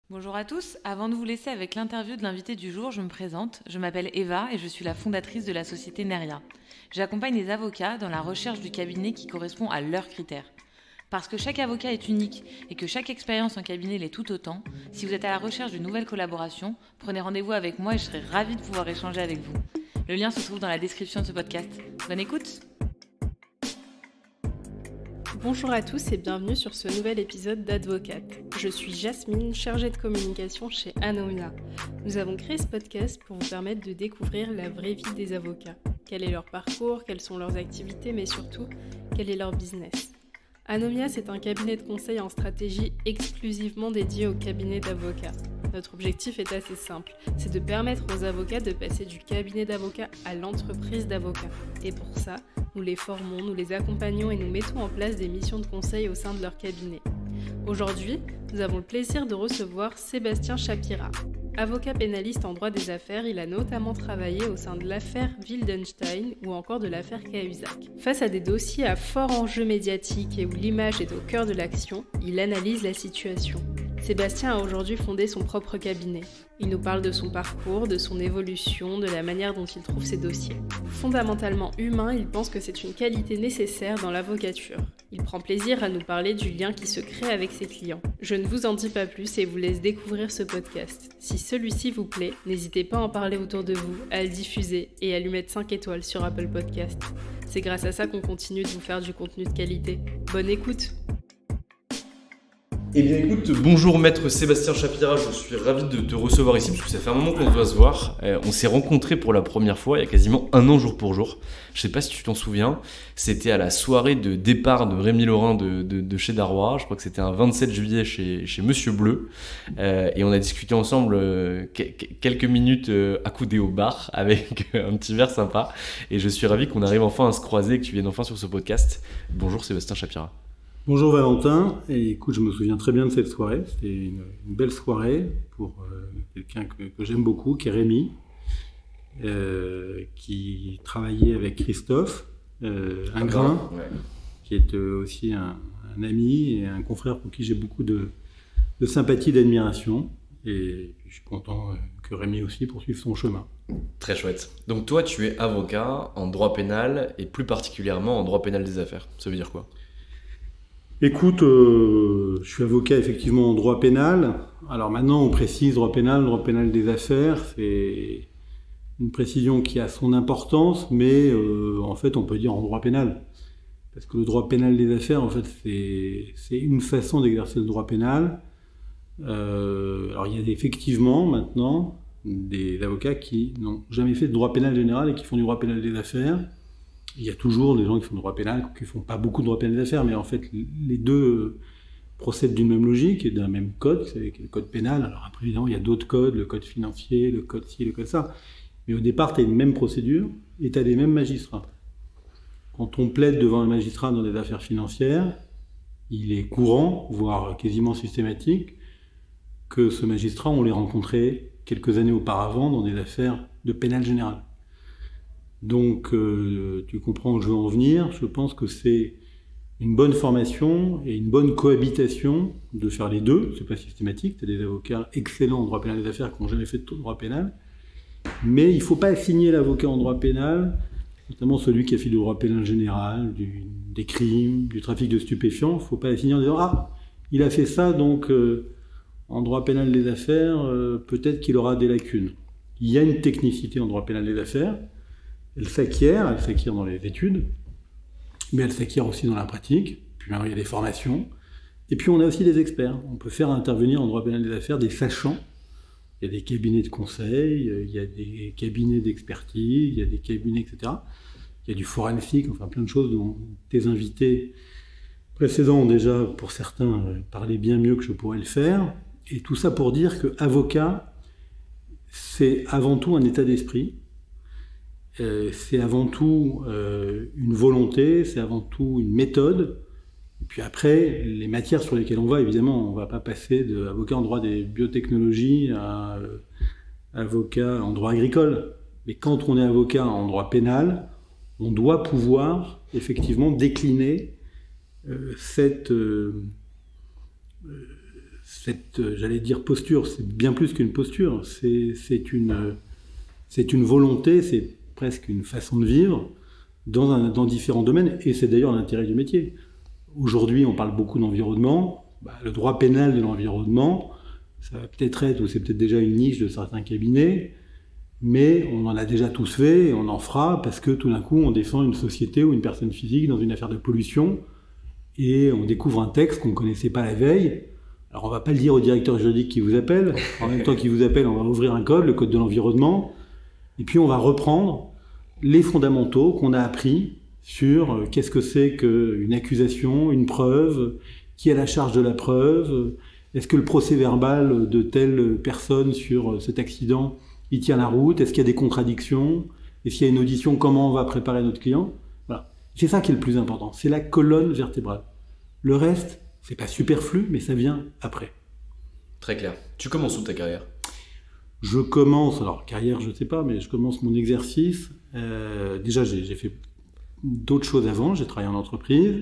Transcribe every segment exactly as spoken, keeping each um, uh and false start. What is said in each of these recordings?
Bonjour à tous, avant de vous laisser avec l'interview de l'invité du jour, je me présente, je m'appelle Eva et je suis la fondatrice de la société Neria. J'accompagne les avocats dans la recherche du cabinet qui correspond à leurs critères. Parce que chaque avocat est unique et que chaque expérience en cabinet l'est tout autant, si vous êtes à la recherche d'une nouvelle collaboration, prenez rendez-vous avec moi et je serai ravie de pouvoir échanger avec vous. Le lien se trouve dans la description de ce podcast. Bonne écoute! Bonjour à tous et bienvenue sur ce nouvel épisode d'Advocate. Je suis Jasmine, chargée de communication chez Anomia. Nous avons créé ce podcast pour vous permettre de découvrir la vraie vie des avocats. Quel est leur parcours, quelles sont leurs activités, mais surtout, quel est leur business. Anomia, c'est un cabinet de conseil en stratégie exclusivement dédié au cabinet d'avocats. Notre objectif est assez simple, c'est de permettre aux avocats de passer du cabinet d'avocats à l'entreprise d'avocats. Et pour ça, nous les formons, nous les accompagnons et nous mettons en place des missions de conseil au sein de leur cabinet. Aujourd'hui, nous avons le plaisir de recevoir Sébastien Chapira. Avocat pénaliste en droit des affaires, il a notamment travaillé au sein de l'affaire Wildenstein ou encore de l'affaire Cahuzac. Face à des dossiers à fort enjeu médiatique et où l'image est au cœur de l'action, il analyse la situation. Sébastien a aujourd'hui fondé son propre cabinet. Il nous parle de son parcours, de son évolution, de la manière dont il trouve ses dossiers. Fondamentalement humain, il pense que c'est une qualité nécessaire dans l'avocature. Il prend plaisir à nous parler du lien qui se crée avec ses clients. Je ne vous en dis pas plus et vous laisse découvrir ce podcast. Si celui-ci vous plaît, n'hésitez pas à en parler autour de vous, à le diffuser et à lui mettre cinq étoiles sur Apple Podcast. C'est grâce à ça qu'on continue de vous faire du contenu de qualité. Bonne écoute! Eh bien écoute, bonjour maître Sébastien Chapira, je suis ravi de te recevoir ici parce que ça fait un moment qu'on doit se voir. Euh, on s'est rencontrés pour la première fois il y a quasiment un an jour pour jour. Je sais pas si tu t'en souviens, c'était à la soirée de départ de Rémi Laurin de, de, de chez Darrois. Je crois que c'était un vingt-sept juillet chez, chez Monsieur Bleu. Euh, et on a discuté ensemble euh, que, quelques minutes euh, accoudés au bar avec un petit verre sympa. Et je suis ravi qu'on arrive enfin à se croiser et que tu viennes enfin sur ce podcast. Bonjour Sébastien Chapira. Bonjour Valentin, et écoute, je me souviens très bien de cette soirée, c'était une, une belle soirée pour euh, quelqu'un que, que j'aime beaucoup, qui est Rémi, euh, qui travaillait avec Christophe euh, Ingrain, ouais. Qui est euh, aussi un, un ami et un confrère pour qui j'ai beaucoup de, de sympathie, d'admiration, et je suis content euh, que Rémi aussi poursuive son chemin. Très chouette. Donc toi, tu es avocat en droit pénal, et plus particulièrement en droit pénal des affaires. Ça veut dire quoi ? Écoute, euh, je suis avocat effectivement en droit pénal. Alors maintenant, on précise droit pénal, droit pénal des affaires. C'est une précision qui a son importance, mais euh, en fait, on peut dire en droit pénal. Parce que le droit pénal des affaires, en fait, c'est, c'est une façon d'exercer le droit pénal. Euh, alors il y a effectivement maintenant des avocats qui n'ont jamais fait de droit pénal général et qui font du droit pénal des affaires. Il y a toujours des gens qui font du droit pénal, qui ne font pas beaucoup de droit pénal des affaires, mais en fait, les deux procèdent d'une même logique et d'un même code, c'est le code pénal. Alors après, évidemment, il y a d'autres codes, le code financier, le code ci, le code ça. Mais au départ, tu as une même procédure et tu as des mêmes magistrats. Quand on plaide devant un magistrat dans des affaires financières, il est courant, voire quasiment systématique, que ce magistrat, on l'ait rencontré quelques années auparavant dans des affaires de pénal général. Donc, euh, tu comprends où je veux en venir. Je pense que c'est une bonne formation et une bonne cohabitation de faire les deux. C'est pas systématique. Tu as des avocats excellents en droit pénal des affaires qui n'ont jamais fait de droit pénal. Mais il ne faut pas assigner l'avocat en droit pénal, notamment celui qui a fait du droit pénal général, du, des crimes, du trafic de stupéfiants. Il ne faut pas assigner en disant « Ah, il a fait ça, donc euh, en droit pénal des affaires, euh, peut-être qu'il aura des lacunes. » Il y a une technicité en droit pénal des affaires. Elle s'acquiert, elle s'acquiert dans les études, mais elle s'acquiert aussi dans la pratique. Puis maintenant, il y a des formations. Et puis, on a aussi des experts. On peut faire intervenir en droit pénal des affaires des sachants. Il y a des cabinets de conseil, il y a des cabinets d'expertise, il y a des cabinets, et cetera. Il y a du forensique, enfin plein de choses dont tes invités précédents ont déjà, pour certains, parlé bien mieux que je pourrais le faire. Et tout ça pour dire que avocat, c'est avant tout un état d'esprit. Euh, c'est avant tout euh, une volonté, c'est avant tout une méthode. Et puis après, les matières sur lesquelles on va, évidemment, on ne va pas passer d'avocat en droit des biotechnologies à euh, avocat en droit agricole. Mais quand on est avocat en droit pénal, on doit pouvoir effectivement décliner euh, cette, euh, cette, j'allais dire posture, c'est bien plus qu'une posture, c'est, c'est, une, c'est une volonté, c'est presque une façon de vivre dans, un, dans différents domaines, et c'est d'ailleurs l'intérêt du métier. Aujourd'hui, on parle beaucoup d'environnement, bah, le droit pénal de l'environnement, ça va peut-être être, ou c'est peut-être déjà une niche de certains cabinets, mais on en a déjà tous fait, et on en fera, parce que tout d'un coup, on défend une société ou une personne physique dans une affaire de pollution, et on découvre un texte qu'on ne connaissait pas la veille. Alors on ne va pas le dire au directeur juridique qui vous appelle, en même temps qu'il vous appelle, on va ouvrir un code, le code de l'environnement, et puis on va reprendre les fondamentaux qu'on a appris sur euh, qu'est-ce que c'est qu'une accusation, une preuve, qui a la charge de la preuve, est-ce que le procès verbal de telle personne sur cet accident, il tient la route, est-ce qu'il y a des contradictions, est-ce qu'il y a une audition, comment on va préparer notre client. Voilà. C'est ça qui est le plus important, c'est la colonne vertébrale. Le reste, c'est pas superflu, mais ça vient après. Très clair. Tu commences où ta carrière ? Je commence, alors carrière je sais pas, mais je commence mon exercice. Euh, déjà j'ai, j'ai fait d'autres choses avant, j'ai travaillé en entreprise.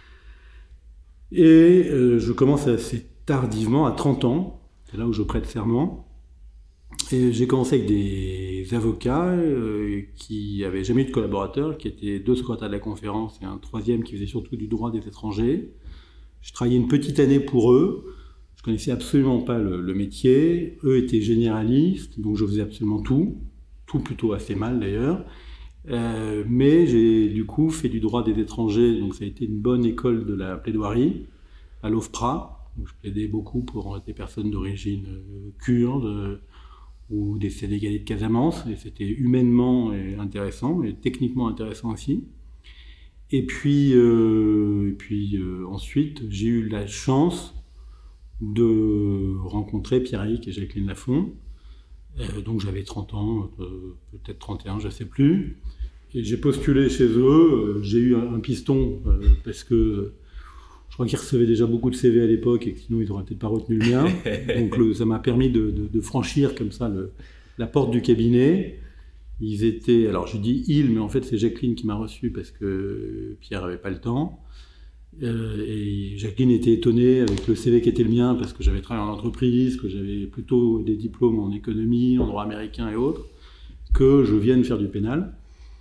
Et euh, je commence assez tardivement, à trente ans, c'est là où je prête serment. Et j'ai commencé avec des avocats euh, qui n'avaient jamais eu de collaborateurs, qui étaient deux secrétaires de la conférence et un troisième qui faisait surtout du droit des étrangers. Je travaillais une petite année pour eux. Je connaissais absolument pas le, le métier. Eux étaient généralistes, donc je faisais absolument tout. Tout plutôt assez mal d'ailleurs. Euh, mais j'ai du coup fait du droit des étrangers, donc ça a été une bonne école de la plaidoirie à l'OFPRA. Où je plaidais beaucoup pour des personnes d'origine kurde euh, ou des Sénégalais de Casamance. Et c'était humainement intéressant et techniquement intéressant aussi. Et puis, euh, et puis euh, ensuite, j'ai eu la chance de rencontrer Pierre-Éric et Jacqueline Lafont. Euh, donc j'avais trente ans, euh, peut-être trente et un, je ne sais plus. Et j'ai postulé chez eux. Euh, j'ai eu un, un piston euh, parce que je crois qu'ils recevaient déjà beaucoup de C V à l'époque et que sinon ils n'auraient peut-être pas retenu le mien. Donc le, ça m'a permis de, de, de franchir comme ça le, la porte du cabinet. Ils étaient, alors je dis ils, mais en fait c'est Jacqueline qui m'a reçu parce que Pierre n'avait pas le temps. Euh, et Jacqueline était étonnée avec le C V qui était le mien parce que j'avais travaillé en entreprise, que j'avais plutôt des diplômes en économie, en droit américain et autres, que je vienne faire du pénal.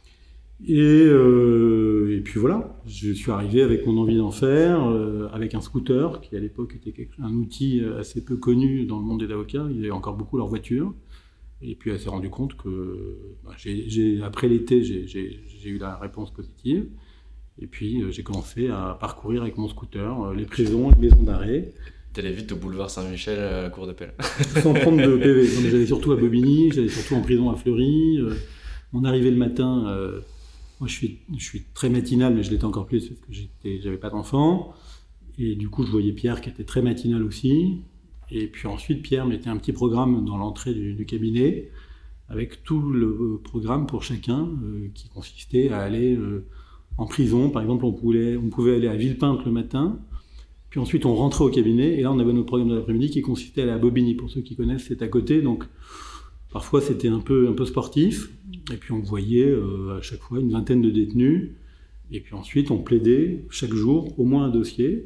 Et, euh, et puis voilà, je suis arrivé avec mon envie d'en faire, euh, avec un scooter qui à l'époque était quelque, un outil assez peu connu dans le monde des avocats. Ils avaient encore beaucoup leur voiture. Et puis elle s'est rendue compte que, bah, j'ai, j'ai, après l'été, j'ai, j'ai, j'ai eu la réponse positive. Et puis euh, j'ai commencé à parcourir avec mon scooter euh, les prisons, les maisons d'arrêt. T'allais vite au boulevard Saint-Michel à la cour d'appel. Sans prendre de P V. Non, mais j'allais surtout à Bobigny, j'allais surtout en prison à Fleury. Euh, on arrivait le matin, euh, moi je suis, je suis très matinal, mais je l'étais encore plus parce que j'étais, j'avais pas d'enfant. Et du coup je voyais Pierre qui était très matinal aussi. Et puis ensuite, Pierre mettait un petit programme dans l'entrée du, du cabinet, avec tout le programme pour chacun, euh, qui consistait à aller euh, en prison. Par exemple, on pouvait, on pouvait aller à Villepinte le matin, puis ensuite on rentrait au cabinet, et là on avait notre programme de l'après-midi qui consistait à aller à Bobigny. Pour ceux qui connaissent, c'est à côté, donc parfois c'était un peu, un peu sportif, et puis on voyait euh, à chaque fois une vingtaine de détenus, et puis ensuite on plaidait chaque jour au moins un dossier,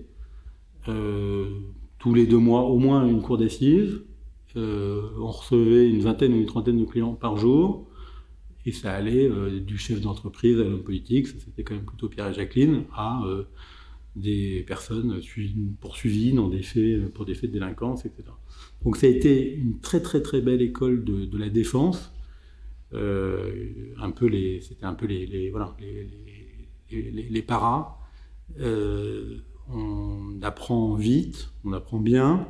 euh, tous les deux mois, au moins une cour d'assises. Euh, on recevait une vingtaine ou une trentaine de clients par jour. Et ça allait euh, du chef d'entreprise à l'homme politique, ça c'était quand même plutôt Pierre et Jacqueline, à euh, des personnes poursuivies dans des faits, pour des faits de délinquance, et cetera. Donc ça a été une très très très belle école de, de la défense. Euh, un peu les, c'était un peu les, les, voilà, les, les, les, les paras. Euh, On apprend vite, on apprend bien.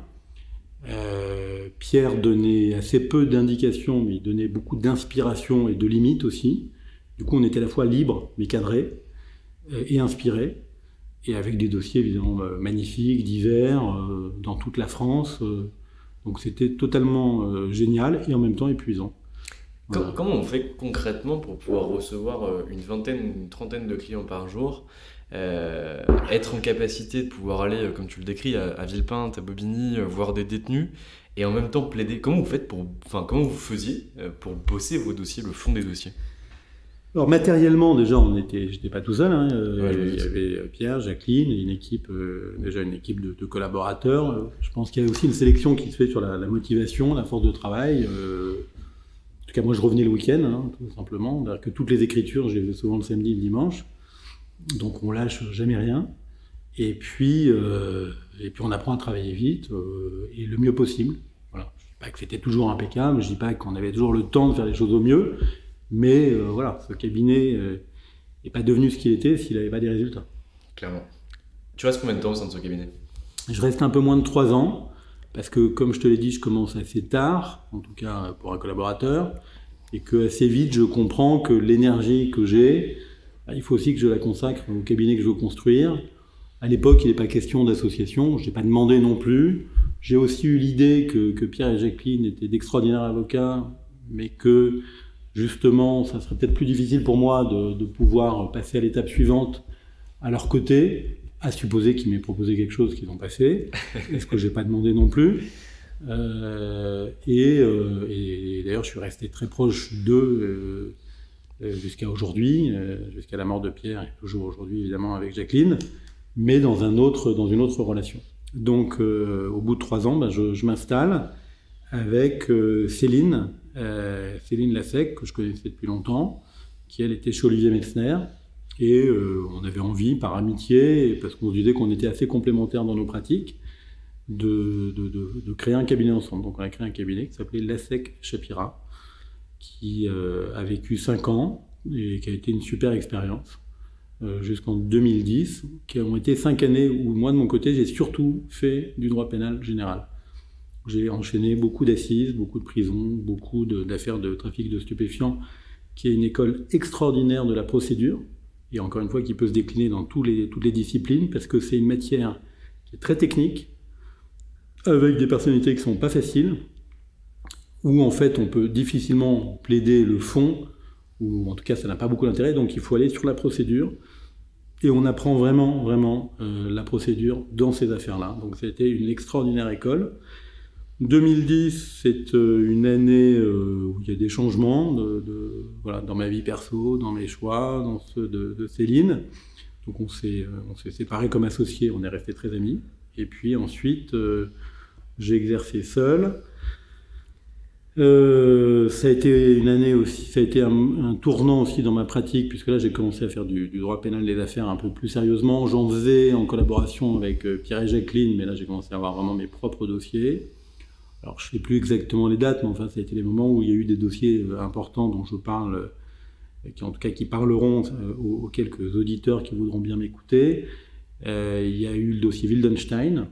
Euh, Pierre donnait assez peu d'indications, mais il donnait beaucoup d'inspiration et de limites aussi. Du coup, on était à la fois libre, mais cadré, euh, et inspiré, et avec des dossiers évidemment euh, magnifiques, divers, euh, dans toute la France. Euh, donc c'était totalement euh, génial et en même temps épuisant. Voilà. Comment on fait concrètement pour pouvoir recevoir une vingtaine, une trentaine de clients par jour ? Euh, être en capacité de pouvoir aller, comme tu le décris, à, à Villepinte, à Bobigny, voir des détenus, et en même temps plaider. Comment vous faites pour, enfin, comment vous faisiez pour bosser vos dossiers, le fond des dossiers ? Alors matériellement, déjà, on était, j'étais pas tout seul. Hein. Euh, Ouais, il y avait Pierre, Jacqueline, et une équipe, euh, déjà une équipe de, de collaborateurs. Je pense qu'il y a aussi une sélection qui se fait sur la, la motivation, la force de travail. Euh, en tout cas, moi, je revenais le week-end, hein, tout simplement. C'est-à-dire que toutes les écritures, je les faisais souvent le samedi et le dimanche. Donc, on lâche jamais rien. Et puis, euh, et puis on apprend à travailler vite euh, et le mieux possible. Voilà. Je ne dis pas que c'était toujours impeccable, je ne dis pas qu'on avait toujours le temps de faire les choses au mieux, mais euh, voilà, ce cabinet n'est euh, pas devenu ce qu'il était s'il n'avait pas des résultats. Clairement. Tu restes combien de temps au sein de ce cabinet ? Je reste un peu moins de trois ans, parce que comme je te l'ai dit, je commence assez tard, en tout cas pour un collaborateur, et que assez vite je comprends que l'énergie que j'ai, il faut aussi que je la consacre au cabinet que je veux construire. À l'époque, il n'est pas question d'association, je n'ai pas demandé non plus. J'ai aussi eu l'idée que, que Pierre et Jacqueline étaient d'extraordinaires avocats, mais que justement, ça serait peut-être plus difficile pour moi de, de pouvoir passer à l'étape suivante à leur côté, à supposer qu'ils m'aient proposé quelque chose qu'ils n'ont pas fait, ce que je n'ai pas demandé non plus. Euh, et, euh, et d'ailleurs, je suis resté très proche d'eux euh, jusqu'à aujourd'hui, euh, jusqu'à la mort de Pierre, et toujours aujourd'hui évidemment avec Jacqueline, mais dans, un autre, dans une autre relation. Donc, euh, au bout de trois ans, ben, je, je m'installe avec euh, Céline, euh, Céline Lassec, que je connaissais depuis longtemps, qui, elle, était chez Olivier Metzner, et euh, on avait envie, par amitié, et parce qu'on se disait qu'on était assez complémentaires dans nos pratiques, de, de, de, de créer un cabinet ensemble. Donc, on a créé un cabinet qui s'appelait Lassec Chapira, qui euh, a vécu cinq ans, et qui a été une super expérience. Euh, jusqu'en deux mille dix, qui ont été cinq années où moi, de mon côté, j'ai surtout fait du droit pénal général. J'ai enchaîné beaucoup d'assises, beaucoup de prisons, beaucoup de, d'affaires de trafic de stupéfiants, qui est une école extraordinaire de la procédure, et encore une fois, qui peut se décliner dans tous les, toutes les disciplines, parce que c'est une matière qui est très technique, avec des personnalités qui ne sont pas faciles, où en fait, on peut difficilement plaider le fond, ou en tout cas ça n'a pas beaucoup d'intérêt, donc il faut aller sur la procédure, et on apprend vraiment, vraiment euh, la procédure dans ces affaires-là. Donc c'était une extraordinaire école. deux mille dix, c'est euh, une année euh, où il y a des changements de, de, voilà, dans ma vie perso, dans mes choix, dans ceux de, de Céline. Donc on s'est, euh, on s'est séparés comme associés, on est restés très amis. Et puis ensuite, euh, j'ai exercé seul. Euh, ça a été une année aussi, ça a été un, un tournant aussi dans ma pratique, puisque là j'ai commencé à faire du, du droit pénal des affaires un peu plus sérieusement. J'en faisais en collaboration avec euh, Pierre et Jacqueline, mais là j'ai commencé à avoir vraiment mes propres dossiers. Alors je ne sais plus exactement les dates, mais enfin ça a été les moments où il y a eu des dossiers importants dont je parle, euh, qui en tout cas qui parleront euh, aux, aux quelques auditeurs qui voudront bien m'écouter. Euh, il y a eu le dossier Wildenstein,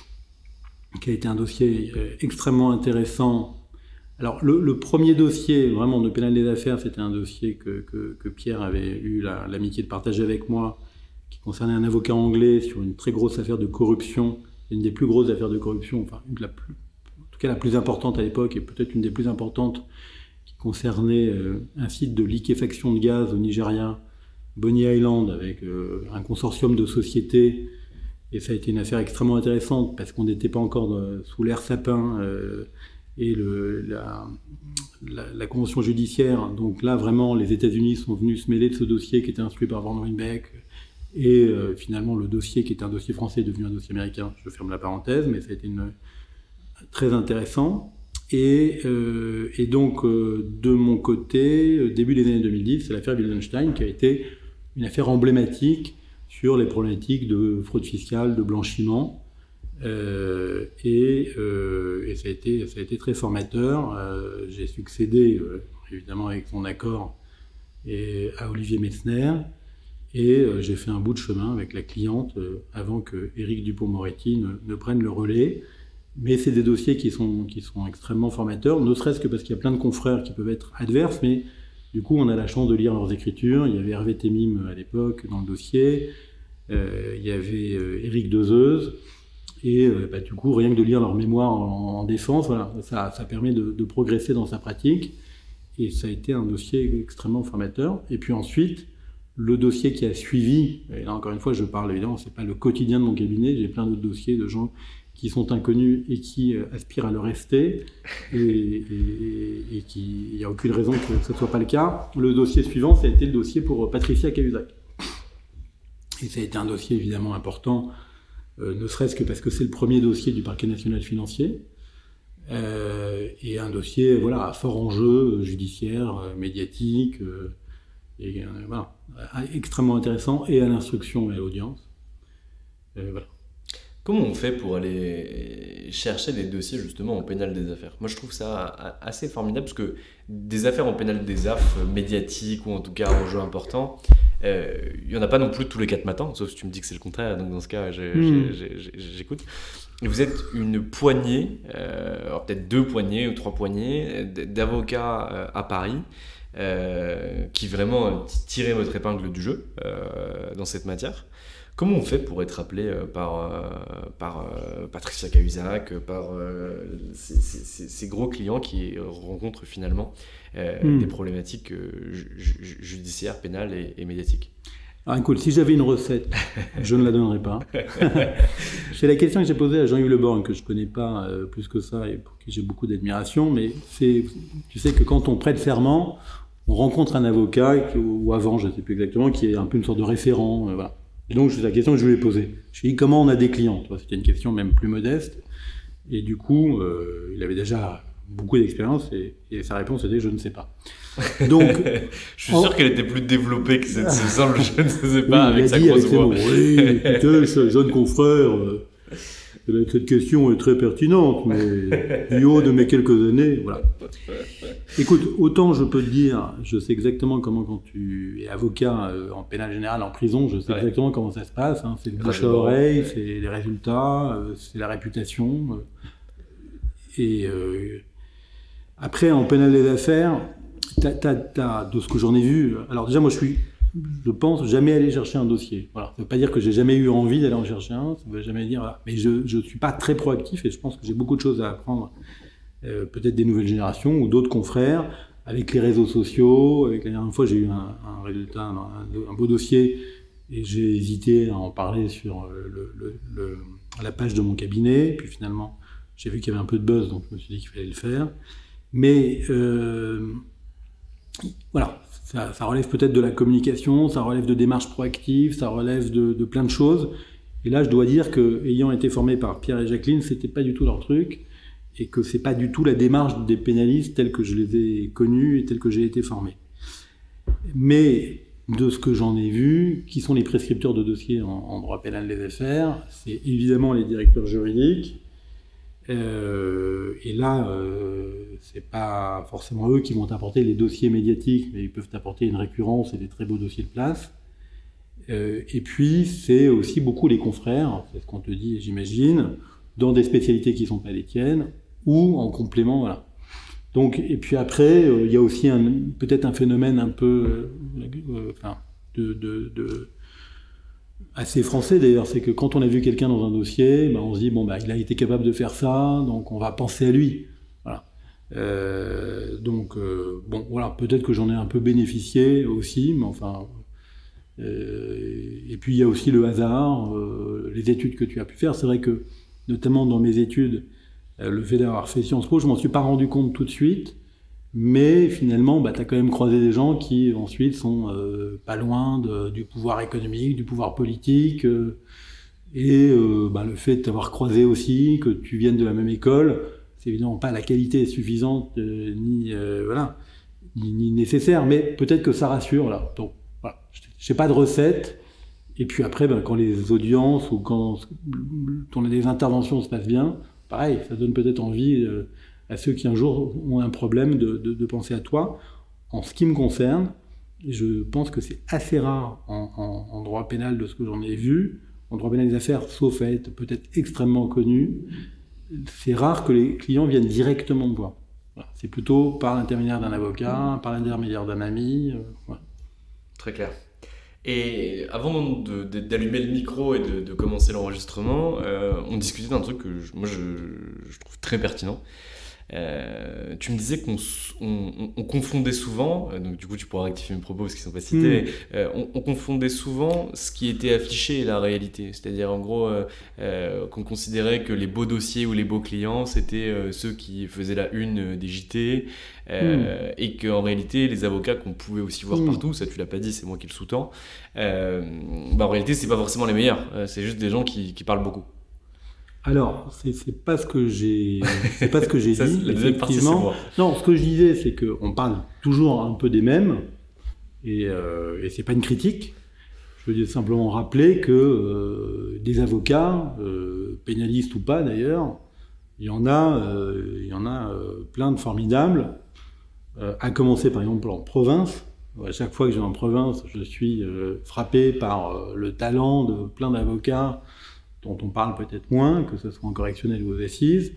qui a été un dossier euh, extrêmement intéressant. Alors, le, le premier dossier, vraiment, de pénal des affaires, c'était un dossier que, que, que Pierre avait eu la, l'amitié de partager avec moi, qui concernait un avocat anglais sur une très grosse affaire de corruption, une des plus grosses affaires de corruption, enfin, une de la plus, en tout cas la plus importante à l'époque, et peut-être une des plus importantes, qui concernait euh, un site de liquéfaction de gaz au Nigeria, Bonny Island, avec euh, un consortium de sociétés, et ça a été une affaire extrêmement intéressante, parce qu'on n'était pas encore de, sous l'ère Sapin, euh, et le, la, la, la convention judiciaire. Donc là, vraiment, les États-Unis sont venus se mêler de ce dossier qui était instruit par Van Ruybeck, et euh, finalement, le dossier qui était un dossier français est devenu un dossier américain. Je ferme la parenthèse, mais ça a été une, très intéressant. Et, euh, et donc, euh, de mon côté, début des années deux mille dix, c'est l'affaire Wildenstein qui a été une affaire emblématique sur les problématiques de fraude fiscale, de blanchiment. Euh, et, euh, et ça, a été, ça a été très formateur. Euh, j'ai succédé, euh, évidemment avec son accord, et, à Olivier Metzner, et euh, j'ai fait un bout de chemin avec la cliente euh, avant que Éric Dupond-Moretti ne, ne prenne le relais. Mais c'est des dossiers qui sont, qui sont extrêmement formateurs, ne serait-ce que parce qu'il y a plein de confrères qui peuvent être adverses, mais du coup on a la chance de lire leurs écritures. Il y avait Hervé Temim à l'époque dans le dossier, euh, il y avait euh, Éric Dezeuse. Et euh, bah, du coup, rien que de lire leur mémoire en, en défense, voilà, ça, ça permet de, de progresser dans sa pratique. Et ça a été un dossier extrêmement formateur. Et puis ensuite, le dossier qui a suivi, et là encore une fois, je parle évidemment, c'est pas le quotidien de mon cabinet, j'ai plein d'autres dossiers de gens qui sont inconnus et qui euh, aspirent à le rester, et, et, et qu'il n'y a aucune raison que ce ne soit pas le cas. Le dossier suivant, ça a été le dossier pour Patricia Cahuzac. Et ça a été un dossier évidemment important, euh, ne serait-ce que parce que c'est le premier dossier du parquet national financier, euh, et un dossier voilà, à fort enjeu euh, judiciaire, euh, médiatique, euh, et, euh, voilà, extrêmement intéressant, et à l'instruction et à l'audience. Euh, voilà. Comment on fait pour aller chercher des dossiers justement en pénal des affaires ? Moi je trouve ça assez formidable parce que des affaires en pénal des affaires médiatiques ou en tout cas en jeu important, euh, il n'y en a pas non plus tous les quatre matins, sauf si tu me dis que c'est le contraire, donc dans ce cas j'ai, mmh. j'ai, j'ai, j'écoute. Et vous êtes une poignée, euh, alors peut-être deux poignées ou trois poignées d'avocats à Paris euh, qui vraiment tiraient votre épingle du jeu euh, dans cette matière. Comment on fait pour être appelé euh, par, euh, par euh, Patricia Cahuzac, par euh, ces, ces, ces gros clients qui rencontrent finalement euh, mmh. des problématiques euh, ju- judiciaires, pénales et, et médiatiques ? Alors écoute, si j'avais une recette, je ne la donnerais pas. C'est la question que j'ai posée à Jean-Yves Le Borgne, que je ne connais pas euh, plus que ça et pour qui j'ai beaucoup d'admiration, mais c'est, tu sais que quand on prête serment, on rencontre un avocat, qui, ou avant, je ne sais plus exactement, qui est un peu une sorte de référent, euh, voilà. Et donc, c'est la question que je lui ai posée. Je lui ai dit, comment on a des clients ? C'était une question même plus modeste. Et du coup, euh, il avait déjà beaucoup d'expérience et, et sa réponse était, je ne sais pas. Donc, je suis en... sûr qu'elle était plus développée que cette simple, je ne sais pas, oui, avec sa grosse voix. Oui, écoutez, jeune confrère, euh, cette question est très pertinente, mais du haut de mes quelques années, voilà. Écoute, autant je peux te dire, je sais exactement comment, quand tu es avocat euh, en pénal général, en prison, je sais ouais. exactement comment ça se passe. Hein, c'est le bouche à oreille, ouais. c'est les résultats, euh, c'est la réputation. Euh, et euh, après, en pénal des affaires, t'as, t'as, t'as, de ce que j'en ai vu, alors déjà, moi, je suis, je pense, jamais aller chercher un dossier. Voilà. Ça ne veut pas dire que j'ai jamais eu envie d'aller en chercher un, ça ne veut jamais dire, voilà. Mais je ne suis pas très proactif et je pense que j'ai beaucoup de choses à apprendre. Euh, peut-être des nouvelles générations ou d'autres confrères, avec les réseaux sociaux. Avec la dernière fois, j'ai eu un, un résultat, un, un beau dossier, et j'ai hésité à en parler sur le, le, le, la page de mon cabinet. Puis finalement, j'ai vu qu'il y avait un peu de buzz, donc je me suis dit qu'il fallait le faire. Mais euh, voilà, ça, ça relève peut-être de la communication, ça relève de démarches proactives, ça relève de, de plein de choses. Et là, je dois dire que, ayant été formé par Pierre et Jacqueline, c'était pas du tout leur truc. Et que c'est pas du tout la démarche des pénalistes tels que je les ai connus et tels que j'ai été formé. Mais de ce que j'en ai vu, qui sont les prescripteurs de dossiers en, en droit pénal des affaires, c'est évidemment les directeurs juridiques. Euh, et là, euh, c'est pas forcément eux qui vont t'apporter les dossiers médiatiques, mais ils peuvent t'apporter une récurrence et des très beaux dossiers de place. Euh, et puis, c'est aussi beaucoup les confrères, c'est ce qu'on te dit, j'imagine, dans des spécialités qui ne sont pas les tiennes, ou en complément, voilà. Donc, et puis après, euh, il y a aussi un, peut-être un phénomène un peu, euh, enfin, de, de, de, assez français d'ailleurs, c'est que quand on a vu quelqu'un dans un dossier, ben on se dit, bon, bah, il a été capable de faire ça, donc on va penser à lui. Voilà. Euh, donc, euh, bon, voilà, peut-être que j'en ai un peu bénéficié aussi, mais enfin... Euh, et puis il y a aussi le hasard, euh, les études que tu as pu faire. C'est vrai que, notamment dans mes études, euh, le fait d'avoir fait Sciences Po, je m'en suis pas rendu compte tout de suite, mais finalement, bah, tu as quand même croisé des gens qui ensuite sont euh, pas loin de, du pouvoir économique, du pouvoir politique, euh, et euh, bah, le fait de t'avoir croisé aussi, que tu viennes de la même école, c'est évidemment pas la qualité suffisante, euh, ni, euh, voilà, ni, ni nécessaire, mais peut-être que ça rassure, là. Donc, voilà, je n'ai pas de recette. Et puis après, ben, quand les audiences ou quand, quand les interventions se passent bien, pareil, ça donne peut-être envie euh, à ceux qui un jour ont un problème de, de, de penser à toi. En ce qui me concerne, je pense que c'est assez rare en, en, en droit pénal de ce que j'en ai vu. En droit pénal des affaires, sauf à être peut-être extrêmement connu, c'est rare que les clients viennent directement me voir. Voilà. C'est plutôt par l'intermédiaire d'un avocat, par l'intermédiaire d'un ami. Euh, voilà. Très clair. Et avant de, de, d'allumer le micro et de, de commencer l'enregistrement, euh, on discutait d'un truc que je, moi je, je trouve très pertinent. Euh, tu me disais qu'on on, on, on confondait souvent, euh, donc du coup tu pourras rectifier mes propos parce qu'ils ne sont pas cités, mmh. euh, on, on confondait souvent ce qui était affiché et la réalité. C'est-à-dire en gros euh, euh, qu'on considérait que les beaux dossiers ou les beaux clients c'était euh, ceux qui faisaient la une des J T euh, mmh. et qu'en réalité les avocats qu'on pouvait aussi voir mmh. partout, ça tu l'as pas dit, c'est moi qui le sous-tends, euh, bah, en réalité c'est pas forcément les meilleurs, euh, c'est juste des gens qui, qui parlent beaucoup. Alors, c'est, c'est pas ce que j'ai, c'est pas ce que j'ai ça, dit. La deuxième partie, c'est moi. Non, ce que je disais, c'est qu'on parle toujours un peu des mêmes, et, euh, et c'est pas une critique. Je veux simplement rappeler que euh, des avocats, euh, pénalistes ou pas d'ailleurs, il y en a, euh, il y en a euh, plein de formidables. Euh, à commencer par exemple en province. À chaque fois que je vais en province, je suis euh, frappé par euh, le talent de plein d'avocats dont on parle peut-être moins, que ce soit en correctionnel ou aux assises.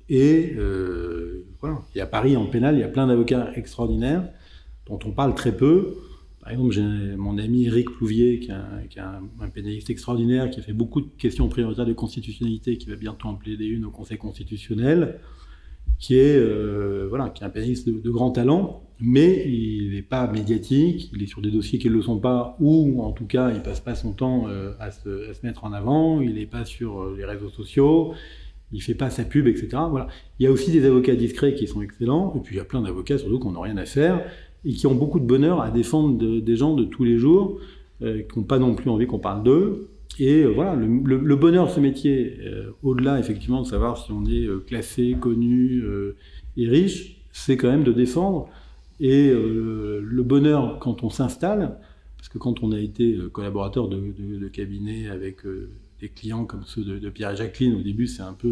Et euh, voilà. Et à Paris, en pénal, il y a plein d'avocats extraordinaires dont on parle très peu. Par exemple, j'ai mon ami Éric Plouvier, qui est, un, qui est un, un pénaliste extraordinaire, qui a fait beaucoup de questions prioritaires de constitutionnalité, qui va bientôt en plaider une au Conseil constitutionnel, qui est, euh, voilà, qui est un pénaliste de, de grand talent, mais il n'est pas médiatique, il est sur des dossiers qui ne le sont pas, ou en tout cas, il ne passe pas son temps euh, à, se, à se mettre en avant, il n'est pas sur euh, les réseaux sociaux, il ne fait pas sa pub, et cetera. Voilà. Il y a aussi des avocats discrets qui sont excellents, et puis il y a plein d'avocats surtout qui n'ont rien à faire, et qui ont beaucoup de bonheur à défendre de, des gens de tous les jours, euh, qui n'ont pas non plus envie qu'on parle d'eux. Et euh, voilà, le, le, le bonheur de ce métier, euh, au-delà effectivement de savoir si on est euh, classé, connu euh, et riche, c'est quand même de défendre. Et euh, le bonheur quand on s'installe, parce que quand on a été collaborateur de, de, de cabinet avec euh, des clients comme ceux de, de Pierre et Jacqueline, au début c'est un peu,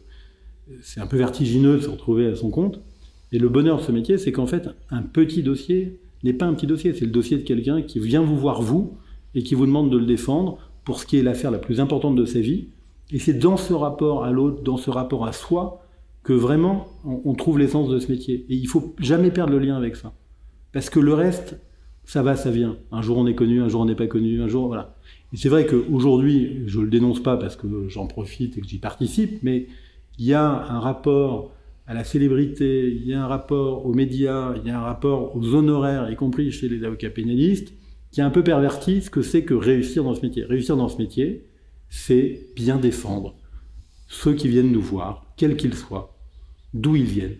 euh, c'est un peu vertigineux de se retrouver à son compte. Et le bonheur de ce métier, c'est qu'en fait, un petit dossier n'est pas un petit dossier, c'est le dossier de quelqu'un qui vient vous voir vous et qui vous demande de le défendre pour ce qui est l'affaire la plus importante de sa vie. Et c'est dans ce rapport à l'autre, dans ce rapport à soi, que vraiment on, on trouve l'essence de ce métier. Et il ne faut jamais perdre le lien avec ça. Parce que le reste, ça va, ça vient. Un jour on est connu, un jour on n'est pas connu, un jour, voilà. Et c'est vrai qu'aujourd'hui, je ne le dénonce pas parce que j'en profite et que j'y participe, mais il y a un rapport à la célébrité, il y a un rapport aux médias, il y a un rapport aux honoraires, y compris chez les avocats pénalistes, qui a un peu perverti ce que c'est que réussir dans ce métier. Réussir dans ce métier, c'est bien défendre ceux qui viennent nous voir, quels qu'ils soient, d'où ils viennent.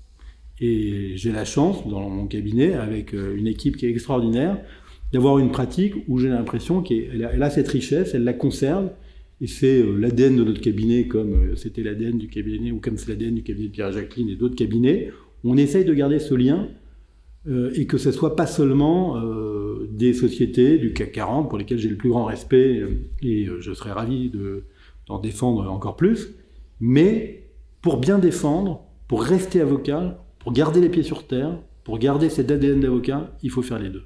Et j'ai la chance, dans mon cabinet, avec une équipe qui est extraordinaire, d'avoir une pratique où j'ai l'impression qu'elle a, elle a cette richesse, elle la conserve, et c'est l'A D N de notre cabinet, comme c'était l'A D N du cabinet, ou comme c'est l'A D N du cabinet de Pierre et Jacqueline et d'autres cabinets. On essaye de garder ce lien, euh, et que ce ne soit pas seulement euh, des sociétés du C A C quarante, pour lesquelles j'ai le plus grand respect, et je serais ravi de, d'en défendre encore plus, mais pour bien défendre, pour rester avocat, pour garder les pieds sur terre, pour garder cet A D N d'avocat, il faut faire les deux.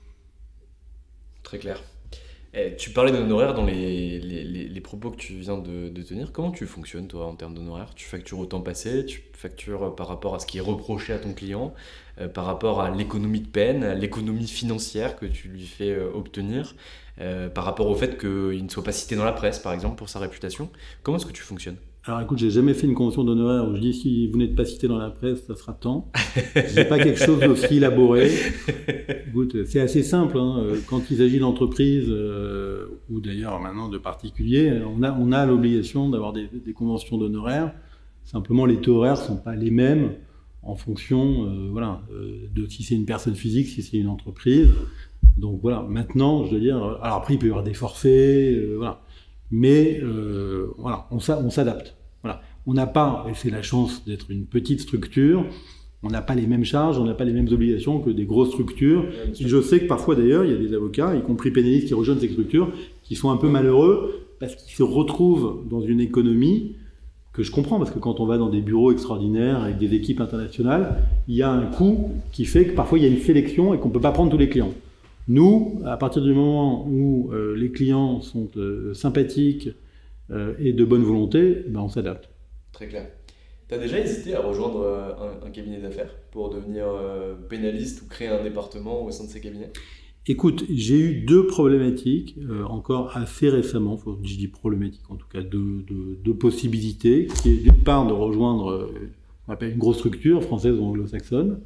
Très clair. Eh, tu parlais d'honoraires dans les, les, les, les propos que tu viens de, de tenir. Comment tu fonctionnes, toi, en termes d'honoraires ? Tu factures au temps passé, tu factures par rapport à ce qui est reproché à ton client, euh, par rapport à l'économie de peine, à l'économie financière que tu lui fais euh, obtenir, euh, par rapport au fait qu'il ne soit pas cité dans la presse, par exemple, pour sa réputation. Comment est-ce que tu fonctionnes ? Alors écoute, j'ai jamais fait une convention d'honoraires où je dis si vous n'êtes pas cité dans la presse, ça sera temps. C'est pas quelque chose d'aussi élaboré. Écoute, c'est assez simple, hein. Quand il s'agit d'entreprises euh, ou d'ailleurs maintenant de particuliers, on a, on a l'obligation d'avoir des, des conventions d'honoraires. Simplement, les taux horaires sont pas les mêmes en fonction, euh, voilà, de si c'est une personne physique, si c'est une entreprise. Donc voilà. Maintenant, je veux dire, alors après il peut y avoir des forfaits, euh, voilà. Mais euh, voilà, on, on s'adapte. Voilà. On n'a pas, et c'est la chance d'être une petite structure, on n'a pas les mêmes charges, on n'a pas les mêmes obligations que des grosses structures. Et je sais que parfois d'ailleurs, il y a des avocats, y compris pénalistes qui rejoignent ces structures, qui sont un peu malheureux parce qu'ils se retrouvent dans une économie que je comprends, parce que quand on va dans des bureaux extraordinaires avec des équipes internationales, il y a un coût qui fait que parfois il y a une sélection et qu'on ne peut pas prendre tous les clients. Nous, à partir du moment où euh, les clients sont euh, sympathiques euh, et de bonne volonté, ben on s'adapte. Très clair. Tu as déjà hésité à rejoindre euh, un, un cabinet d'affaires pour devenir euh, pénaliste ou créer un département au sein de ces cabinets ? Écoute, j'ai eu deux problématiques, euh, encore assez récemment, faut que je dis problématiques, en tout cas deux, deux, deux possibilités, qui est d'une part de rejoindre euh, qu'on appelle une grosse structure française ou anglo-saxonne.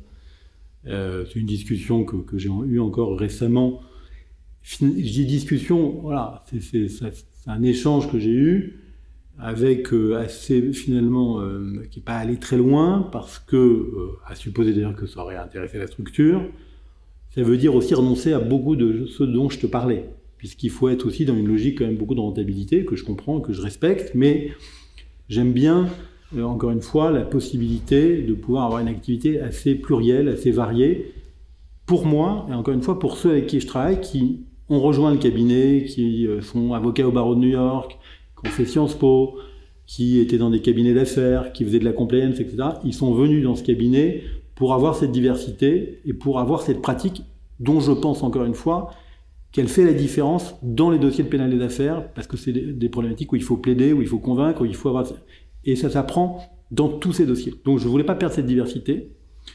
Euh, c'est une discussion que, que j'ai eue encore récemment. Je dis discussion, voilà, c'est, c'est, c'est un échange que j'ai eu avec euh, assez, finalement, euh, qui n'est pas allé très loin, parce que, euh, à supposer d'ailleurs que ça aurait intéressé la structure, ça veut dire aussi renoncer à beaucoup de ce dont je te parlais, puisqu'il faut être aussi dans une logique quand même beaucoup de rentabilité, que je comprends, que je respecte, mais j'aime bien, euh, encore une fois, la possibilité de pouvoir avoir une activité assez plurielle, assez variée, pour moi, et encore une fois, pour ceux avec qui je travaille, qui ont rejoint le cabinet, qui euh, sont avocats au barreau de New York, qui ont fait Sciences Po, qui étaient dans des cabinets d'affaires, qui faisaient de la compliance, et cetera. Ils sont venus dans ce cabinet pour avoir cette diversité et pour avoir cette pratique dont je pense, encore une fois, qu'elle fait la différence dans les dossiers de pénal des affaires, parce que c'est des, des problématiques où il faut plaider, où il faut convaincre, où il faut avoir... Et ça s'apprend dans tous ces dossiers. Donc je ne voulais pas perdre cette diversité.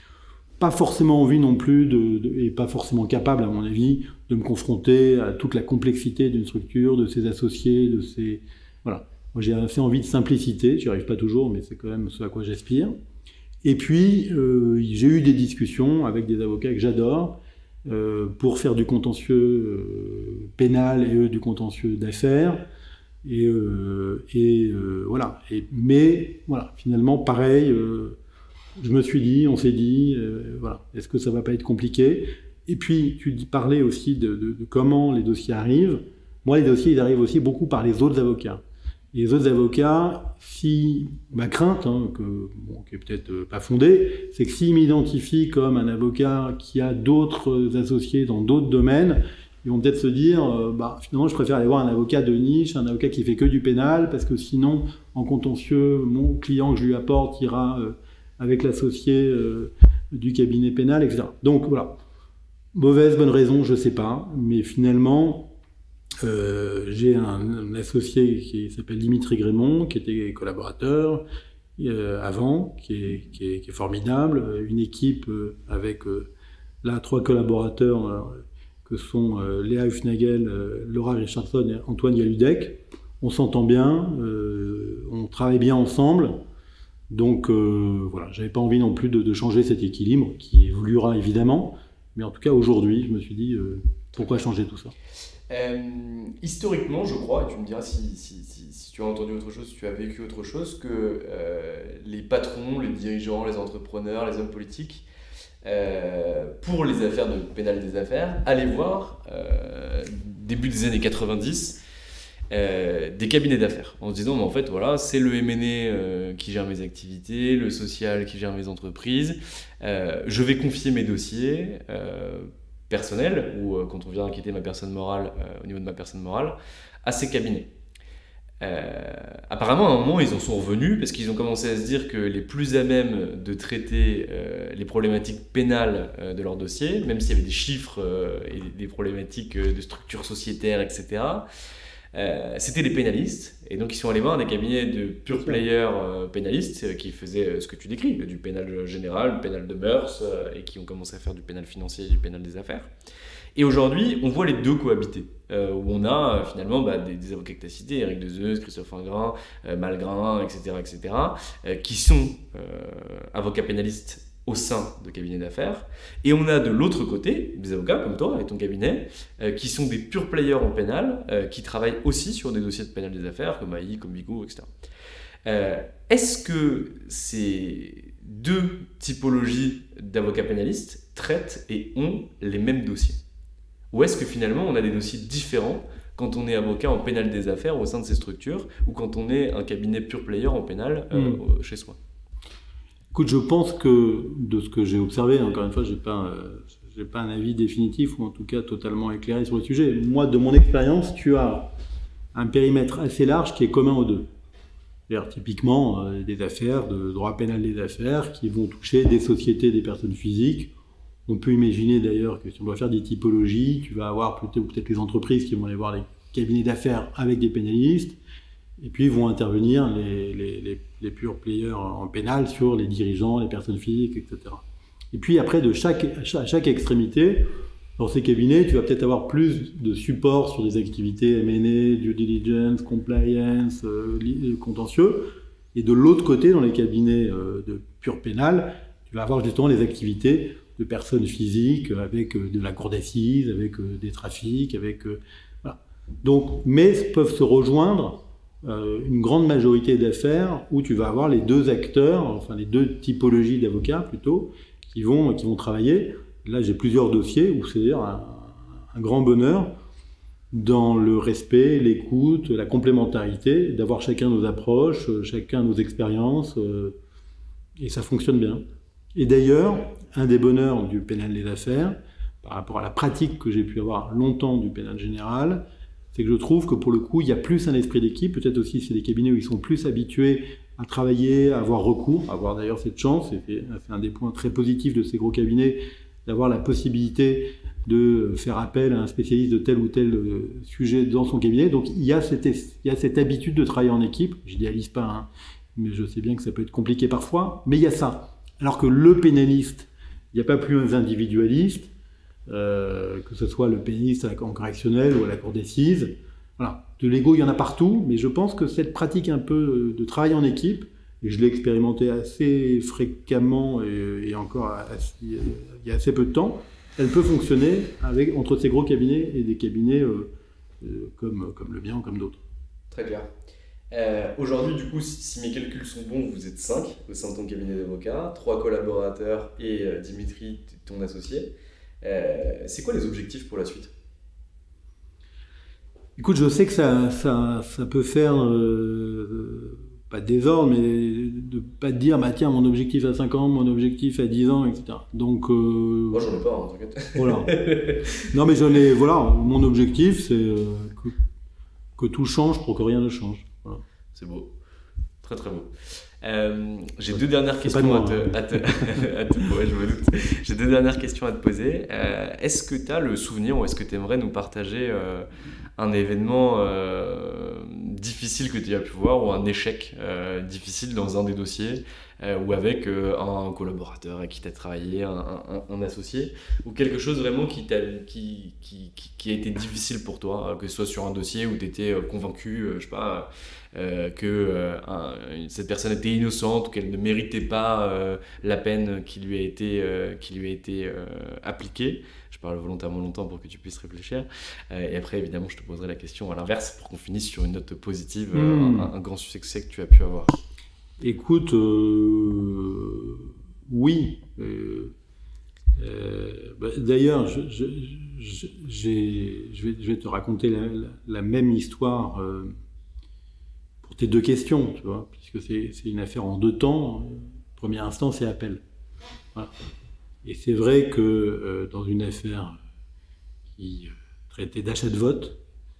Pas forcément envie non plus, de, de, et pas forcément capable, à mon avis, de me confronter à toute la complexité d'une structure, de ses associés, de ses... Voilà. Moi, j'ai assez envie de simplicité, j'y arrive pas toujours, mais c'est quand même ce à quoi j'aspire. Et puis, euh, j'ai eu des discussions avec des avocats que j'adore, euh, pour faire du contentieux euh, pénal et eux du contentieux d'affaires. Et, euh, et euh, voilà. Et, mais, voilà, finalement, pareil, euh, je me suis dit, on s'est dit, euh, voilà, est-ce que ça va pas être compliqué? Et puis, tu parlais aussi de, de, de comment les dossiers arrivent. Moi, les dossiers, ils arrivent aussi beaucoup par les autres avocats. Et les autres avocats, si ma crainte, hein, que, bon, qui est peut-être pas fondée, c'est que s'ils m'identifient comme un avocat qui a d'autres associés dans d'autres domaines, ils vont peut-être se dire, euh, bah, finalement, je préfère aller voir un avocat de niche, un avocat qui fait que du pénal, parce que sinon, en contentieux, mon client que je lui apporte ira euh, avec l'associé euh, du cabinet pénal, et cetera. Donc voilà, mauvaise, bonne raison, je sais pas, mais finalement, euh, j'ai un, un associé qui s'appelle Dimitri Grémont, qui était collaborateur euh, avant, qui est, qui, est, qui est formidable, une équipe euh, avec euh, là trois collaborateurs euh, que sont euh, Léa Hufnagel, euh, Laura Richardson et Antoine Galudec. On s'entend bien, euh, on travaille bien ensemble. Donc euh, voilà, j'avais pas envie non plus de, de changer cet équilibre qui évoluera évidemment, mais en tout cas aujourd'hui, je me suis dit euh, pourquoi changer tout ça. Euh, historiquement, je crois, et tu me diras si, si, si, si tu as entendu autre chose, si tu as vécu autre chose, que euh, les patrons, les dirigeants, les entrepreneurs, les hommes politiques, euh, pour les affaires de pénal des affaires, allaient voir, euh, début des années quatre-vingt-dix, Euh, des cabinets d'affaires, en se disant, mais en fait, voilà, c'est le M and A euh, qui gère mes activités, le social qui gère mes entreprises, euh, je vais confier mes dossiers euh, personnels, ou euh, quand on vient inquiéter ma personne morale, euh, au niveau de ma personne morale, à ces cabinets. Euh, apparemment, à un moment, ils en sont revenus, parce qu'ils ont commencé à se dire que les plus à même de traiter euh, les problématiques pénales euh, de leur dossier, même s'il y avait des chiffres euh, et des problématiques euh, de structure sociétaire, et cetera, Euh, c'était les pénalistes, et donc ils sont allés voir des cabinets de pure players euh, pénalistes euh, qui faisaient euh, ce que tu décris, du pénal général, du pénal de mœurs, euh, et qui ont commencé à faire du pénal financier et du pénal des affaires. Et aujourd'hui, on voit les deux cohabiter, euh, où on a euh, finalement bah, des, des avocats que tu as cités, Éric Dezeuse, Christophe Ingrin, euh, Malgrin, et cetera, et cetera, euh, qui sont euh, avocats pénalistes au sein de cabinets d'affaires, et on a de l'autre côté des avocats comme toi et ton cabinet euh, qui sont des pure players en pénal, euh, qui travaillent aussi sur des dossiers de pénal des affaires comme A I, comme Bigot, et cetera. Euh, est-ce que ces deux typologies d'avocats pénalistes traitent et ont les mêmes dossiers, ou est-ce que finalement on a des dossiers différents quand on est avocat en pénal des affaires au sein de ces structures, ou quand on est un cabinet pure player en pénal euh, mmh. chez soi? Écoute, je pense que, de ce que j'ai observé, encore une fois, je n'ai pas, euh, j'ai pas un avis définitif, ou en tout cas totalement éclairé sur le sujet. Moi, de mon expérience, tu as un périmètre assez large qui est commun aux deux. C'est-à-dire typiquement euh, des affaires, de droit pénal des affaires, qui vont toucher des sociétés, des personnes physiques. On peut imaginer d'ailleurs que si on doit faire des typologies, tu vas avoir peut-être, peut-être les entreprises qui vont aller voir les cabinets d'affaires avec des pénalistes, et puis vont intervenir les, les, les, les pure players en pénal sur les dirigeants, les personnes physiques, et cetera. Et puis après, de chaque, chaque, chaque extrémité, dans ces cabinets, tu vas peut-être avoir plus de support sur des activités M and A, due diligence, compliance, euh, contentieux. Et de l'autre côté, dans les cabinets euh, de pur pénal, tu vas avoir justement les activités de personnes physiques avec de la cour d'assises, avec des trafics, avec... Voilà. Donc, mais peuvent se rejoindre euh, une grande majorité d'affaires où tu vas avoir les deux acteurs, enfin les deux typologies d'avocats plutôt, qui vont, qui vont travailler. Là, j'ai plusieurs dossiers où c'est un, un grand bonheur dans le respect, l'écoute, la complémentarité, d'avoir chacun nos approches, chacun nos expériences, euh, et ça fonctionne bien. Et d'ailleurs, un des bonheurs du pénal des affaires, par rapport à la pratique que j'ai pu avoir longtemps du pénal général, c'est que je trouve que pour le coup, il y a plus un esprit d'équipe, peut-être aussi c'est des cabinets où ils sont plus habitués à travailler, à avoir recours, à avoir d'ailleurs cette chance, et c'est un des points très positifs de ces gros cabinets, d'avoir la possibilité de faire appel à un spécialiste de tel ou tel sujet dans son cabinet. Donc il y a cette, il y a cette habitude de travailler en équipe, je n'idéalise pas, hein, mais je sais bien que ça peut être compliqué parfois, mais il y a ça. Alors que le pénaliste, il n'y a pas plus un individualiste, euh, que ce soit le pénaliste en correctionnel ou à la cour d'assises. Voilà. De l'ego, il y en a partout, mais je pense que cette pratique un peu de travail en équipe, et je l'ai expérimenté assez fréquemment et, et encore assez, il y a assez peu de temps, elle peut fonctionner avec, entre ces gros cabinets et des cabinets euh, euh, comme, comme le mien ou comme d'autres. Très clair. Euh, Aujourd'hui, du coup, si, si mes calculs sont bons, vous êtes cinq au sein de ton cabinet d'avocats, trois collaborateurs et euh, Dimitri, ton associé. Euh, c'est quoi les objectifs pour la suite ? Écoute, je sais que ça, ça, ça peut faire, euh, pas de désordre, mais de pas te dire, bah tiens, mon objectif à cinq ans, mon objectif à dix ans, et cetera. Donc, euh, moi, j'en ai pas, en t'inquiète. Voilà. Non, mais j'en ai, voilà, mon objectif, c'est euh, que, que tout change pour que rien ne change. Voilà. C'est beau. Très, très beau. Euh, j'ai deux dernières c'est questions moi, à, te, hein. à, te, à te ouais, je me doute. J'ai deux dernières questions à te poser. Euh, est-ce que tu as le souvenir ou est-ce que tu aimerais nous partager euh, un événement euh, difficile que tu as pu voir ou un échec euh, difficile dans un des dossiers euh, ou avec euh, un collaborateur avec qui tu as travaillé, un, un, un associé ou quelque chose vraiment qui, t'a, qui, qui, qui, qui a été difficile pour toi, que ce soit sur un dossier où tu étais convaincu, euh, je sais pas, euh, que euh, un, cette personne était innocente ou qu'elle ne méritait pas euh, la peine qui lui a été, euh, qui lui a été euh, appliquée. Je parle volontairement longtemps pour que tu puisses réfléchir. Euh, et après, évidemment, je te poserai la question à l'inverse pour qu'on finisse sur une note positive, mmh. un, un grand succès que tu as pu avoir. Écoute, euh, oui. Euh, euh, bah, d'ailleurs, je, je, je, j'ai, je, vais, je vais te raconter la, la, la même histoire euh, pour tes deux questions, tu vois, puisque c'est, c'est une affaire en deux temps. Première instance et appel. Voilà. Et c'est vrai que euh, dans une affaire qui traitait d'achat de vote,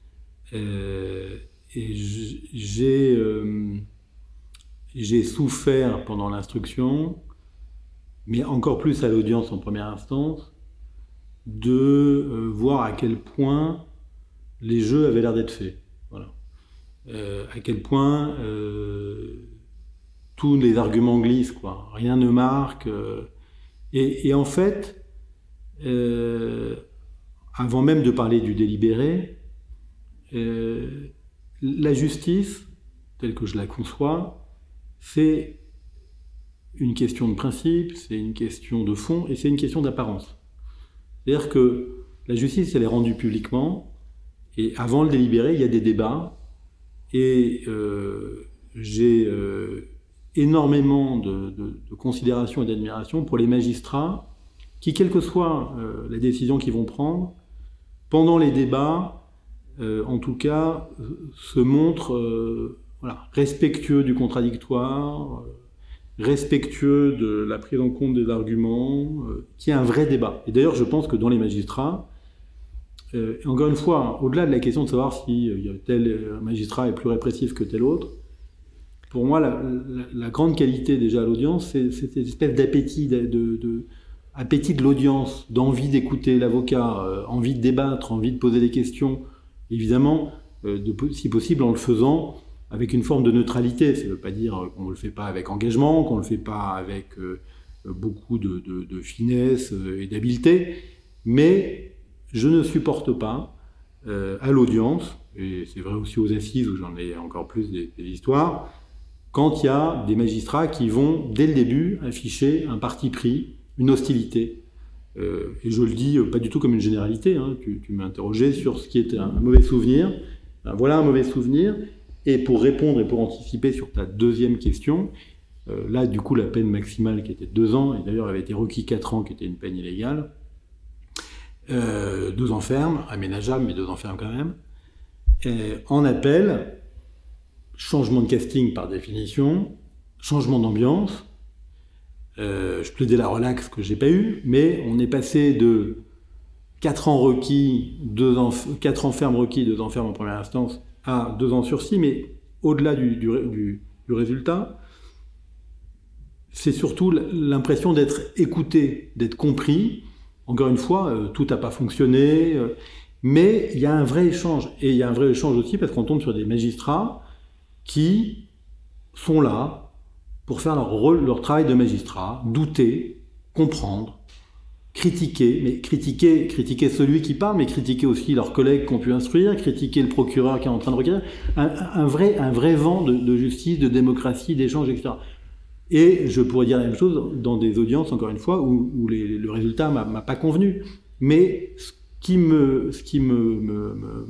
euh, et j'ai, euh, j'ai souffert pendant l'instruction, mais encore plus à l'audience en première instance, de euh, voir à quel point les jeux avaient l'air d'être faits. Voilà. Euh, à quel point euh, tous les arguments glissent, quoi. Rien ne marque. Euh, Et, et en fait, euh, avant même de parler du délibéré, euh, la justice, telle que je la conçois, c'est une question de principe, c'est une question de fond et c'est une question d'apparence. C'est-à-dire que la justice, elle est rendue publiquement et avant le délibéré, il y a des débats et euh, j'ai... Euh, énormément de, de, de considération et d'admiration pour les magistrats qui, quelle que soit euh, la décision qu'ils vont prendre, pendant les débats, euh, en tout cas, euh, se montrent euh, voilà, respectueux du contradictoire, euh, respectueux de la prise en compte des arguments, euh, qu'il y ait un vrai débat. Et d'ailleurs, je pense que dans les magistrats, euh, encore une fois, au-delà de la question de savoir si euh, tel magistrat est plus répressif que tel autre, pour moi, la, la, la grande qualité déjà à l'audience, c'est, c'est cette espèce d'appétit de, de, de, appétit de l'audience, d'envie d'écouter l'avocat, euh, envie de débattre, envie de poser des questions, évidemment, euh, de, si possible en le faisant avec une forme de neutralité. Ça ne veut pas dire qu'on ne le fait pas avec engagement, qu'on ne le fait pas avec euh, beaucoup de, de, de finesse et d'habileté, mais je ne supporte pas euh, à l'audience, et c'est vrai aussi aux assises où j'en ai encore plus des, des histoires, quand il y a des magistrats qui vont, dès le début, afficher un parti pris, une hostilité. Euh, et je le dis pas du tout comme une généralité, hein. tu, tu m'as interrogé sur ce qui est un mauvais souvenir. Ben, voilà un mauvais souvenir. Et pour répondre et pour anticiper sur ta deuxième question, euh, là, du coup, la peine maximale qui était deux ans, et d'ailleurs, avait été requis quatre ans, qui était une peine illégale, euh, deux ans ferme, aménageable, mais deux ans ferme quand même. Et en appel, changement de casting par définition, changement d'ambiance. Euh, je plaidais la relaxe que j'ai pas eu, mais on est passé de quatre ans requis, deux ans, quatre ans ferme requis, deux ans ferme en première instance, à deux ans sursis, mais au-delà du, du, du, du résultat, c'est surtout l'impression d'être écouté, d'être compris. Encore une fois, euh, tout n'a pas fonctionné, euh, mais il y a un vrai échange. Et il y a un vrai échange aussi parce qu'on tombe sur des magistrats qui sont là pour faire leur rôle, leur travail de magistrat, douter, comprendre, critiquer, mais critiquer, critiquer celui qui parle, mais critiquer aussi leurs collègues qui ont pu instruire, critiquer le procureur qui est en train de requérir, un, un, vrai, un vrai vent de, de justice, de démocratie, d'échange, et cetera. Et je pourrais dire la même chose dans des audiences, encore une fois, où, où les, le résultat m'a, m'a pas convenu. Mais ce qui me, ce qui me, me, me,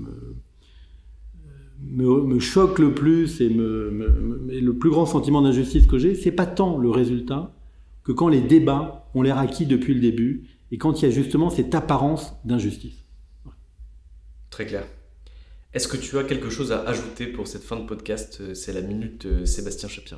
me, me choque le plus et, me, me, et le plus grand sentiment d'injustice que j'ai, c'est pas tant le résultat que quand les débats ont l'air acquis depuis le début et quand il y a justement cette apparence d'injustice. Voilà. Très clair. Est-ce que tu as quelque chose à ajouter pour cette fin de podcast ? C'est la minute Sébastien Chapira.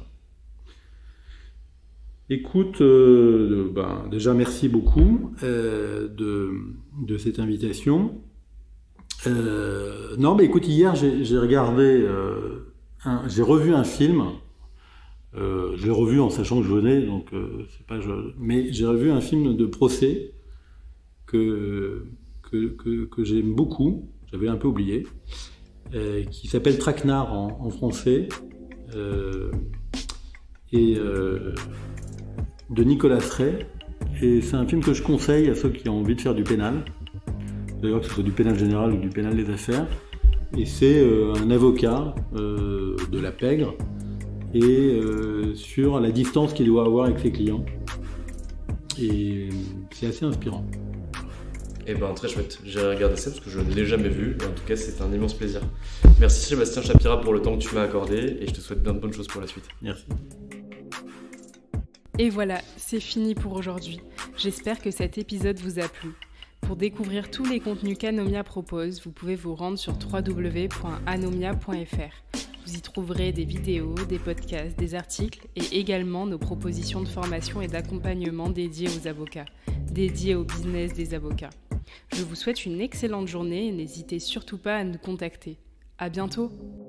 Écoute, euh, ben, déjà merci beaucoup euh, de, de cette invitation. Euh, non, mais écoute, hier j'ai, j'ai regardé, euh, un, j'ai revu un film. Euh, je l'ai revu en sachant que je venais, donc euh, c'est pas je, mais j'ai revu un film de procès que que, que, que j'aime beaucoup. J'avais un peu oublié, euh, qui s'appelle Traquenard en, en français euh, et euh, de Nicolas Ray, et c'est un film que je conseille à ceux qui ont envie de faire du pénal, d'ailleurs que ce soit du pénal général ou du pénal des affaires, et c'est euh, un avocat euh, de la pègre, et euh, sur la distance qu'il doit avoir avec ses clients, et c'est assez inspirant. Eh ben très chouette, j'irai regarder ça parce que je ne l'ai jamais vu, et en tout cas c'est un immense plaisir. Merci Sébastien Chapira pour le temps que tu m'as accordé, et je te souhaite plein de bonnes choses pour la suite. Merci. Et voilà, c'est fini pour aujourd'hui. J'espère que cet épisode vous a plu. Pour découvrir tous les contenus qu'Anomia propose, vous pouvez vous rendre sur w w w point anomia point f r. Vous y trouverez des vidéos, des podcasts, des articles et également nos propositions de formation et d'accompagnement dédiées aux avocats, dédiées au business des avocats. Je vous souhaite une excellente journée et n'hésitez surtout pas à nous contacter. À bientôt!